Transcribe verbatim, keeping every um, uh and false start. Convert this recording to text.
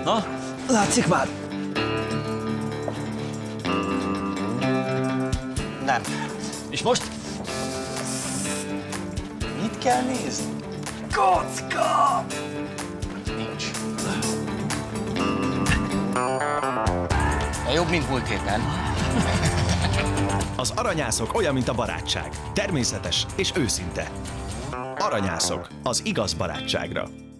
Na, látszik már? Nem. És most? Mit kell nézni? Kocka! Nincs. De jobb, mint múlt héten. Az aranyászok olyan, mint a barátság. Természetes és őszinte. Aranyászok, az igaz barátságra.